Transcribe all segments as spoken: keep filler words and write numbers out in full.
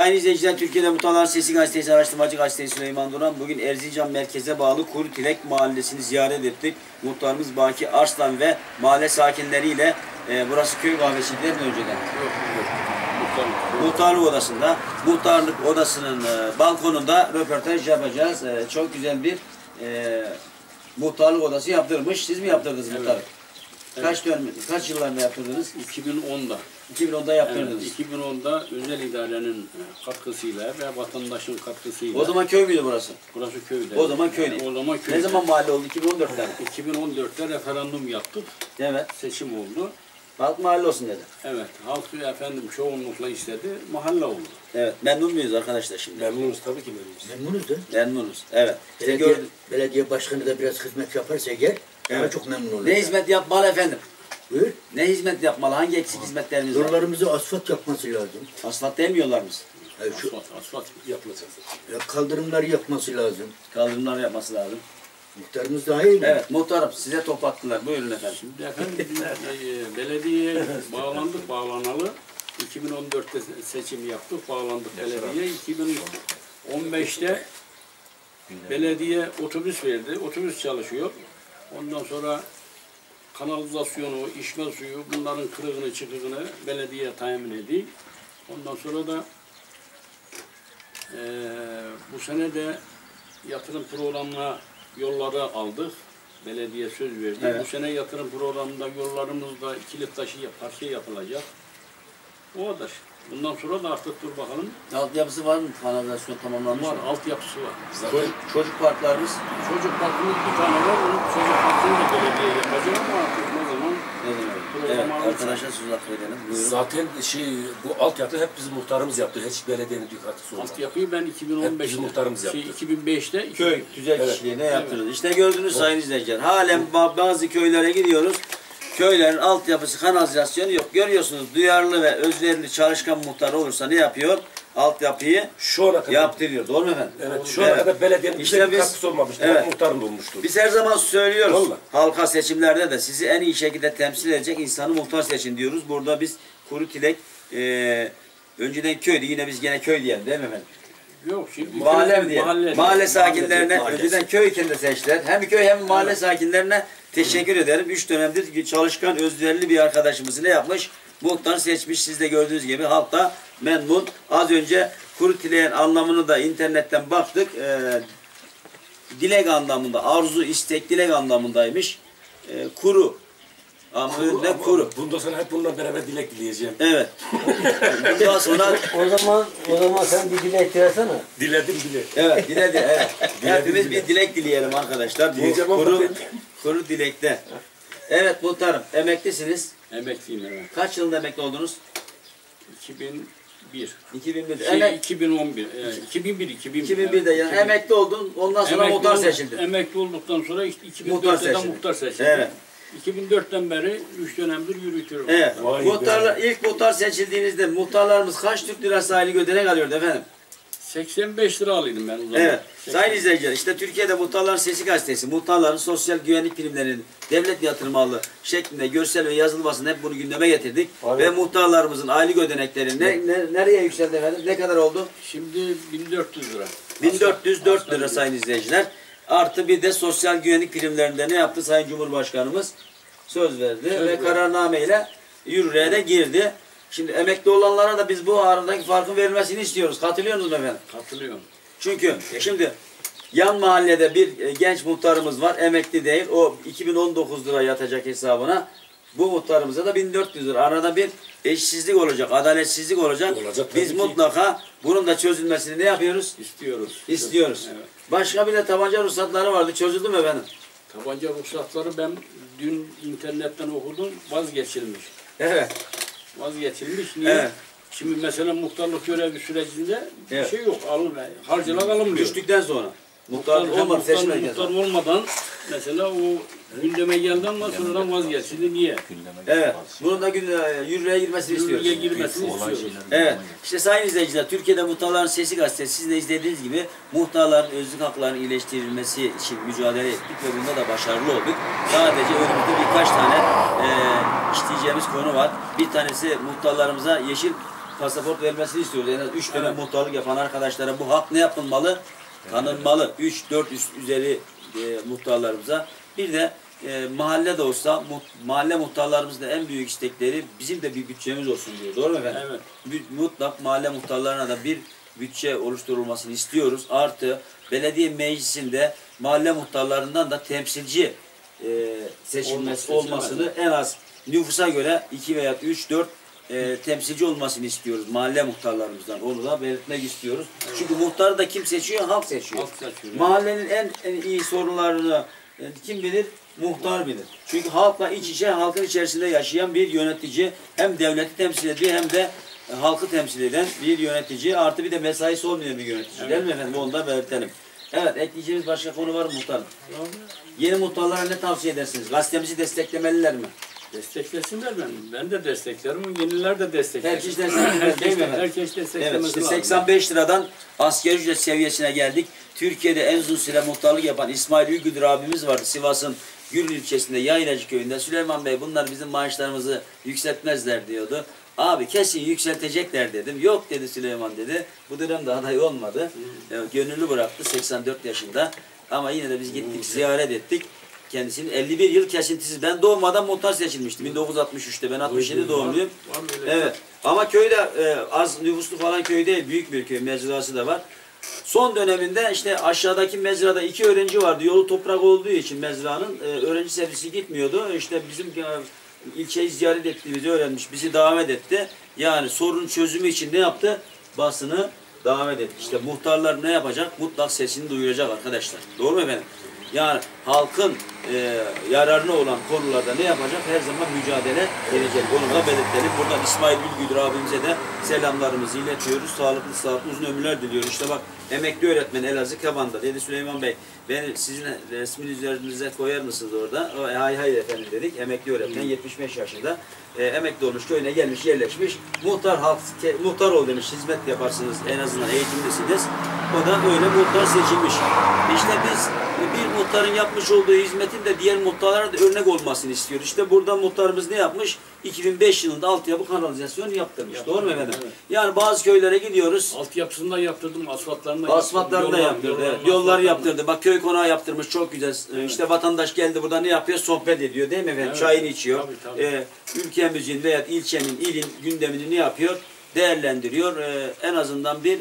Sayın izleyiciler, Türkiye'de Muhtarların Sesi Gazetesi Araştırmacı Gazetesi Süleyman Duran. Bugün Erzincan merkeze bağlı Kurutilek mahallesini ziyaret ettik. Muhtarımız Baki Arslan ve mahalle sakinleriyle e, burası köy kahvesiydi değil mi önceden? Yok, yok. Muhtarlık. Muhtarlık odasında, muhtarlık odasının e, balkonunda röportaj yapacağız. E, çok güzel bir e, muhtarlık odası yaptırmış. Siz mi yaptırdınız evet. muhtarlık? Evet. Kaç dönem, kaç yıllarında yaptırdınız? iki bin onda. iki bin onda yaptırdınız. Evet, iki bin onda özel idarenin katkısıyla ve vatandaşın katkısıyla. O zaman köy müydü burası? Burası köyde. O zaman köydü. Yani o zaman köyde. Ne zaman mahalle oldu? iki bin on dörtte. iki bin on dörtte referandum yaptık. Evet. Seçim oldu. Halk mahalle olsun dedi. Evet. Halk efendim çoğunlukla istedi. Mahalle oldu. Evet. Memnun muyuz arkadaşlar şimdi? Memnunuz tabii ki memnunuz. Memnunuz da. Memnunuz. Evet. Belediye, belediye başkanı da biraz hizmet yaparsa eğer evet. daha çok memnun olur. Ne hizmet yapmalı efendim? Buyur. Ne hizmet yapmalı? Hangi eksik hizmetlerimiz var? Yollarımızı asfalt yapması lazım. Asfalt demiyorlar mı? Yani şu, Asfalt, asfalt yapılacak. ya kaldırımları yapması lazım. Kaldırımlar yapması lazım. Muhtarımız daha iyi mi? Evet. Muhtarım size top attılar. Buyurun efendim. Şimdi efendim biz e, belediyeye bağlandık, bağlanalı. iki bin on dörtte seçim yaptık, bağlandık belediyeye. iki bin on beşte belediye otobüs verdi, otobüs çalışıyor. Ondan sonra kanalizasyonu, içme suyu, bunların kırığını çıkığını belediye temin ediyor. Ondan sonra da e, bu sene de yatırım programına yolları aldık. Belediye söz verdi. Evet. Bu sene yatırım programında yollarımızda kilit taşı parke yapılacak. O kadar. Bundan sonra da artık dur bakalım. Altyapısı var mı? Kanalizasyon tamamlanmış Var, mı? altyapısı var. Çocuk, çocuk parklarımız. Çocuk parkımız bir tane var. Onun çocuk parkını da belediye yapacak ama artık ne zaman Ne demek? Evet, arkadaşlar söz hakkı verelim. Buyurun. Zaten şey bu altyapı hep bizim muhtarımız yaptı. Hiç belediyenin bir katkısı olmadı. altyapıyı ben iki bin on beşte, Hep bizim muhtarımız yaptı. şey, iki bin beşte Köy güzel Evet. kişiliğine yaptırıldı. İşte gördünüz evet. sayın izleyiciler. Halen bazı köylere gidiyoruz. Köylerin altyapısı, kanalizasyonu yok. Görüyorsunuz duyarlı ve özverili çalışkan muhtar olursa ne yapıyor? Altyapıyı Şu ana kadar yaptırıyor. Doğru mu efendim? Evet. Şu ana evet. kadın belediyenin İşte işte bir biz- katkısı olmamıştı. evet. Hep muhtarın olmuştu. Biz her zaman söylüyoruz. Vallahi. Halka seçimlerde de sizi en iyi şekilde temsil edecek insanı muhtar seçin diyoruz. Burada biz Kurutilek e, önceden köydü. Yine biz gene köy diyelim değil mi efendim? Yok şimdi Mahalle mi diye. Mahalle, mahalle sakinlerine mahallesi. önceden köy iken de seçtiler. Hem köy hem mahalle evet. sakinlerine teşekkür ederim. Üç dönemdir çalışkan, özverili bir arkadaşımızı ne yapmış? Muhtar seçmiş. Siz de gördüğünüz gibi halk da memnun. Az önce Kurutilek'in anlamını da internetten baktık. Ee, dilek anlamında, arzu, istek, dilek anlamındaymış. Ee, kuru. Ama Kuru, ne ama kuru. Bundan sonra hep bununla beraber dilek dileyeceğim. Evet. Bundan sonra O zaman o zaman sen bir dilek dilesene. Diledim dile. evet, diledi. Evet. Hepimiz dilek. bir dilek dileyelim arkadaşlar. Bu Diyeceğim ama kuru, ben- kuru dilekte. Evet muhtarım, emeklisiniz. emekliyim evet. Kaç yılında emekli oldunuz? iki bin bir. iki bin bir. Şey, Emek, iki bin on bir. E, iki bin bir, iki bin bir. iki bin birde yani emekli oldun, ondan sonra Emekli muhtar olduk- seçildin. Emekli olduktan sonra işte iki bin Muhtar dörtte de seçildi. muhtar seçildi. Evet. iki bin dörtten beri üç dönemdir yürütüyorum. Evet. Vay Muhtarlar, ilk muhtar seçildiğinizde muhtarlarımız kaç Türk lirası aylık ödenek alıyordu efendim? seksen beş lira alıyordum ben o zaman. Evet. seksen Sayın izleyiciler, işte Türkiye'de Muhtarların Sesi Gazetesi, muhtarların sosyal güvenlik primlerinin devlet yatırımı alı şeklinde görsel ve yazılı basın hep bunu gündeme getirdik. Aynen. Ve muhtarlarımızın aylık ödenekleri ne, ne, nereye yükseldi efendim? Ne kadar oldu? Şimdi bin dört yüz lira. bin dört yüz dört Asgari lira ücret. sayın izleyiciler. Artı bir de sosyal güvenlik primlerinde ne yaptı Sayın Cumhurbaşkanımız? Söz verdi Söz ve verdi. kararnameyle yürürlüğe de girdi. Şimdi emekli olanlara da biz bu aradaki farkın verilmesini istiyoruz. Katılıyor musunuz efendim? Katılıyorum. Çünkü şimdi yan mahallede bir e, genç muhtarımız var, emekli değil. O iki bin on dokuz lira yatacak hesabına. Bu muhtarımıza da bin dört yüz lira. Arada bir eşsizlik olacak, adaletsizlik olacak. Olacak tabii Biz ki. mutlaka bunun da çözülmesini ne yapıyoruz? İstiyoruz. İstiyoruz. Evet. Başka bir de tabanca ruhsatları vardı. Çözüldü mü efendim? Tabanca ruhsatları ben dün internetten okudum, vazgeçilmiş. Evet. Vazgeçilmiş. Niye? Evet. Şimdi mesela muhtarlık görevi sürecinde Evet. bir şey yok. Alın, harcılık alınmıyor. Düştükten sonra. Muhtar Muhtar, olmadı, muhtar, seçmedi. muhtar olmadan mesela o gündeme geldi ama sonradan vazgeçildi. Niye? Evet. Bunun da gün- yürürlüğe girmesini istiyoruz. Yürürlüğe girmesini istiyoruz. Evet. İşte sayın izleyiciler, Türkiye'de Muhtarların Sesi Gazetesi, siz de izlediğiniz gibi muhtarların özlük haklarının iyileştirilmesi için mücadele ettik ve bunda da başarılı olduk. Sadece önümüzde birkaç tane e, işleyeceğimiz konu var. Bir tanesi muhtarlarımıza yeşil pasaport vermesini istiyoruz. En az üç dönem muhtarlık yapan arkadaşlara bu hak ne yapılmalı? Tanınmalı. üç dört üst üzeri e, muhtarlarımıza. Bir de e, mahalle de olsa mu, mahalle muhtarlarımızın da en büyük istekleri bizim de bir bütçemiz olsun diyor. Doğru mu efendim? Evet. Mutlak mahalle muhtarlarına da bir bütçe oluşturulmasını istiyoruz. Artı belediye meclisinde mahalle muhtarlarından da temsilci e, seçilmesi Olmaz, olmasını en az nüfusa göre iki veya üç dört e, temsilci olmasını istiyoruz mahalle muhtarlarımızdan. Onu da belirtmek istiyoruz. Evet. Çünkü muhtarı da kim seçiyor? Halk seçiyor. Halk seçiyor. Mahallenin en, en iyi sorunlarını e, kim bilir? Muhtar bilir. Çünkü halkla iç içe, halkın içerisinde yaşayan bir yönetici hem devleti temsil ediyor hem de e, halkı temsil eden bir yönetici. Artı bir de mesaisi olmayan bir yönetici. Evet. Değil mi efendim? Onu da belirtelim. Evet, ekleyeceğimiz başka konu var mı muhtarım? Yeni muhtarlara ne tavsiye edersiniz? Gazetemizi desteklemeliler mi? Desteklesinler ben. Ben de desteklerim. Yeniler de destekler. Herkes destekler değil mi efendim? Herkes desteklemesi Evet, işte lazım. seksen beş liradan asgari ücret seviyesine geldik. Türkiye'de en uzun süre muhtarlık yapan İsmail Ülgüdür abimiz vardı. Sivas'ın Gül ilçesinde Yaylacı köyünde. Süleyman Bey bunlar bizim maaşlarımızı yükseltmezler diyordu. Abi kesin yükseltecekler dedim. Yok dedi Süleyman dedi. Bu dönemde aday olmadı. Hmm. Yani gönüllü bıraktı seksen dört yaşında. Ama yine de biz gittik hmm. ziyaret ettik. Kendisinin elli bir yıl kesintisiz. Ben doğmadan muhtar seçilmişti. bin dokuz yüz altmış üçte. Ben altmış yedi doğumluyum. Var, var evet. Ama köyde e, az nüfuslu falan köy değil. Büyük bir köy. Mezrası da var. Son döneminde işte aşağıdaki mezrada iki öğrenci vardı. Yolu toprak olduğu için mezranın e, öğrenci servisi gitmiyordu. İşte bizim e, ilçeyi ziyaret ettiğimizi öğrenmiş. Bizi davet etti. Yani sorunun çözümü için ne yaptı? Basını davet etti. İşte muhtarlar ne yapacak? Mutlak sesini duyuracak arkadaşlar. Doğru mu efendim? Yani halkın e, yararına olan konularda ne yapacak? Her zaman mücadele edecek. Onu da belirtelim. Buradan İsmail Ülgüdür abimize de selamlarımızı iletiyoruz. Sağlıklı, sağlıklı uzun ömürler diliyoruz. İşte bak emekli öğretmen Elazığ Kaban'da. Dedi Süleyman Bey, beni sizin resmini üzerinize koyar mısınız orada? O, hay hay efendim dedik. Emekli öğretmen yetmiş beş yaşında. E, emekli olmuş, köyüne gelmiş, yerleşmiş. Muhtar halk, ke, muhtar ol demiş. Hizmet yaparsınız. En azından eğitimlisiniz. O da öyle muhtar seçilmiş. İşte biz bir muhtarın yapmış olduğu hizmetin de diğer muhtarlara da örnek olmasını istiyor. İşte burada muhtarımız ne yapmış? iki bin beş yılında altyapı kanalizasyon yaptırmış. Yaptım. Doğru mu efendim? Evet. Yani bazı köylere gidiyoruz. Altyapısını da yaptırdım, asfaltlarını da Asfaltlarını da yaptırdı. Yollar, evet. Yolları yaptırdı. Bak köy konağı yaptırmış. Çok güzel. Evet. İşte vatandaş geldi burada ne yapıyor? Sohbet ediyor değil mi efendim? Evet. Çayını içiyor. Tabii, tabii. Ee, ülkemizin veya ilçenin, ilin gündemini ne yapıyor? Değerlendiriyor. Ee, en azından bir e,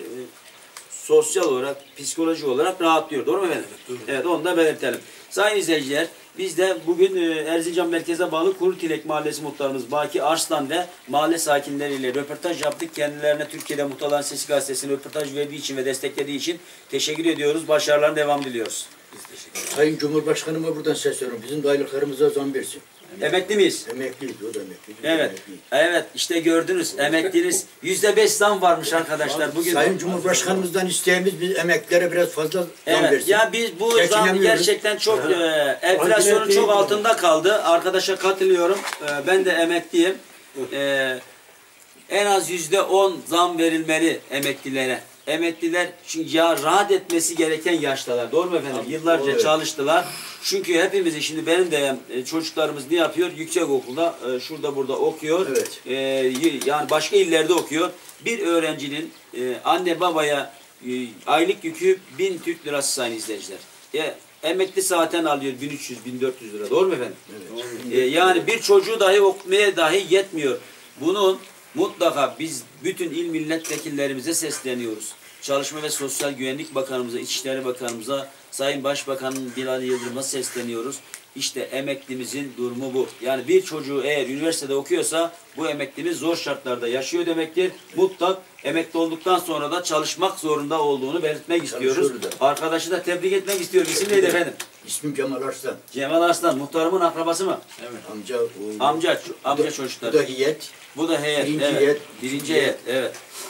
sosyal olarak, psikolojik olarak rahatlıyor. Doğru mu efendim? Evet, evet, onu da belirtelim. Sayın izleyiciler, biz de bugün e, Erzincan merkeze bağlı Kurutilek Mahallesi muhtarımız Baki Arslan ve mahalle sakinleriyle röportaj yaptık. Kendilerine Türkiye'de Muhtarların Sesi gazetesine röportaj verdiği için ve desteklediği için teşekkür ediyoruz. Başarıların devam diliyoruz. Biz teşekkür ederiz. Sayın Cumhurbaşkanıma buradan sesleniyorum. Bizim de aylıklarımıza zam versin. Emekli miyiz? Emekliyiz, o da emekli. Evet. Emekliyiz. Evet, işte gördünüz. Emekliniz yüzde beş zam varmış arkadaşlar. Bugün Sayın Cumhurbaşkanımızdan isteğimiz biz emeklilere biraz fazla zam evet, versin. ya biz bu zam gerçekten çok e, enflasyonun çok altında kaldı. Arkadaşa katılıyorum. E, ben de emekliyim. E, en az yüzde on zam verilmeli emeklilere. Emekliler çünkü ya rahat etmesi gereken yaştalar. Doğru mu efendim? Yıllarca evet. çalıştılar. Çünkü hepimizin şimdi benim de çocuklarımız ne yapıyor? Yüksek okulda şurada burada okuyor. Evet. Ee, yani başka illerde okuyor. Bir öğrencinin e, anne babaya e, aylık yükü bin Türk lirası sayın izleyiciler. E, emekli zaten alıyor bin üç yüz bin dört yüz lira. Doğru mu efendim? Evet. E, yani bir çocuğu dahi okumaya dahi yetmiyor. Bunun mutlaka biz bütün il milletvekillerimize sesleniyoruz. Çalışma ve Sosyal Güvenlik Bakanımıza, İçişleri Bakanımıza, Sayın Başbakanın Bilal Yıldırım'a sesleniyoruz. İşte emeklimizin durumu bu. Yani bir çocuğu eğer üniversitede okuyorsa bu emeklimiz zor şartlarda yaşıyor demektir. Mutlak emekli olduktan sonra da çalışmak zorunda olduğunu belirtmek istiyoruz. Arkadaşı da tebrik etmek istiyorum. İsim neydi efendim? İsmim Cemal Arslan. Cemal Arslan. Muhtarımın akrabası mı? Evet. Amca. Oğlu. Amca, amca bu da, çocuklar. Bu da heyet. Bu da heyet. Birinci evet. heyet. Birinci heyet. Evet.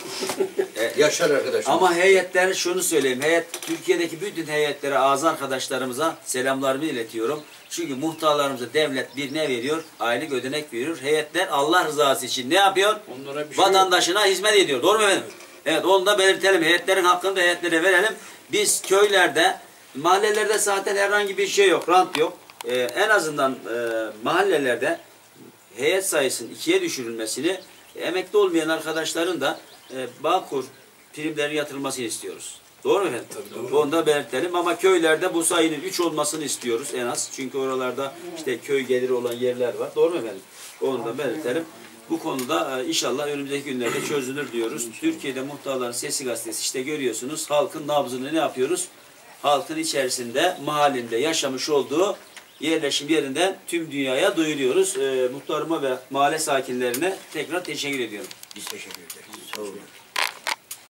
Yaşar arkadaşlar. Ama heyetler şunu söyleyeyim. Heyet Türkiye'deki bütün heyetlere, ağzı arkadaşlarımıza selamlarımı iletiyorum. Çünkü muhtarlarımıza devlet bir ne veriyor? Aylık ödenek veriyor. Heyetler Allah rızası için ne yapıyor? Onlara bir şey vatandaşına hizmet ediyor. Doğru mu efendim? Evet, onu da belirtelim. Heyetlerin hakkını da heyetlere verelim. Biz köylerde, mahallelerde zaten herhangi bir şey yok. Rant yok. Ee, en azından e, mahallelerde heyet sayısının ikiye düşürülmesini Emekli olmayan arkadaşların da e, Bağkur primlerinin yatırılmasını istiyoruz. Doğru mu efendim? Tabii, onu da belirtelim ama köylerde bu sayının üç olmasını istiyoruz en az. Çünkü oralarda işte köy geliri olan yerler var. Doğru mu efendim? Onu da belirtelim. Bu konuda e, inşallah önümüzdeki günlerde çözülür diyoruz. Türkiye'de Muhtarların Sesi gazetesi işte görüyorsunuz. Halkın nabzını ne yapıyoruz? Halkın içerisinde, mahallinde yaşamış olduğu yerleşim yerinden tüm dünyaya duyuruyoruz. E, muhtarıma ve mahalle sakinlerine tekrar teşekkür ediyorum. Biz teşekkür ederiz. Sağ olun.